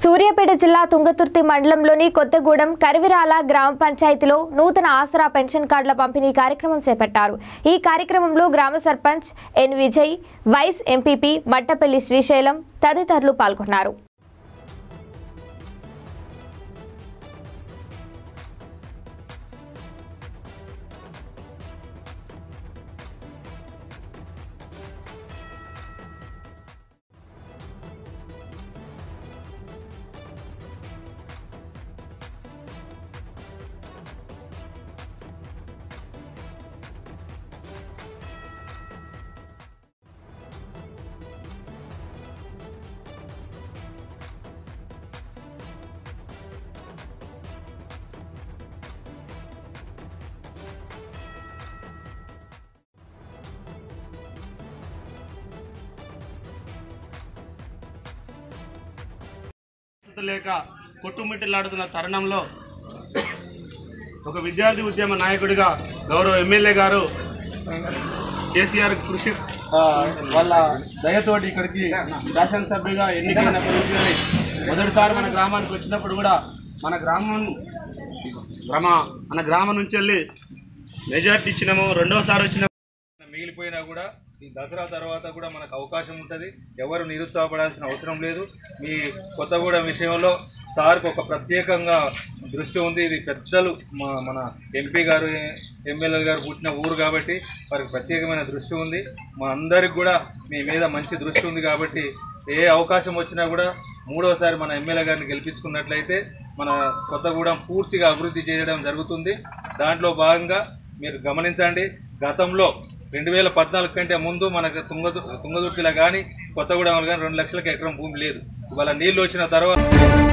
సూర్యాపేట జిల్లా తుంగతుర్తి మండలంలోని కొత్తగూడెం కరివిరాల గ్రామ పంచాయతీలో నూతన ఆసరా పెన్షన్ కార్డుల పంపిణీ కార్యక్రమం చేపట్టారు। ఈ కార్యక్రమంలో గ్రామ sarpanch N Vijay, vice MPP Mattapalli Srisailam తదితరులు పాల్గొన్నారు। లేక కొట్టుమిట్టిలాడుతున్న తరుణంలో ఒక విద్యార్థి ఉద్యమ నాయకుడిగా గౌరవ ఎమ్మెల్యే గారు కేసీఆర్ కృషి వాళ్ళ దయతోటి ఇక్కడికి శాసనసభ్యుగా ఎన్నికైన పరిస్థితి మొదటిసారి మన గ్రామానికి వచ్చినప్పుడు కూడా మన గ్రామం నుంచి వెళ్ళి మెజార్టీ ఇచ్చినాము। రెండోసారి వచ్చిన మిగిలిపోయినా కూడా ఈ దసరా తర్వాత కూడా మనకు అవకాశం ఉంటుంది। ఎవరు నిరుత్సాహపడాల్సిన అవసరం లేదు। మీ కొత్తగూడెం విషయంలో సార్కి ఒక ప్రత్యేకంగా దృష్టి ఉంది। ఇది పెద్దలు మన ఎంపీ గారు ఎమ్మెల్యే గారు పుట్టిన ఊరు కాబట్టి వారికి ప్రత్యేకమైన దృష్టి ఉంది। మా అందరికి కూడా మీ మీద మంచి దృష్టి ఉంది కాబట్టి ఏ అవకాశం వచ్చినా కూడా మూడోసారి మన ఎమ్మెల్యే గారిని గెలిపించుకున్నట్లయితే మన కొత్తగూడెం పూర్తిగా అభివృద్ధి చేయడం జరుగుతుంది। దాంట్లో భాగంగా మీరు గమనించండి, గతంలో 2014 కంటే ముందు మనకు తుంగతుర్తిలో కానీ కొత్తగూడెంలో కానీ 2 లక్షలకు ఎకరం భూమి లేదు। ఇవాళ నీళ్లు వచ్చిన తర్వాత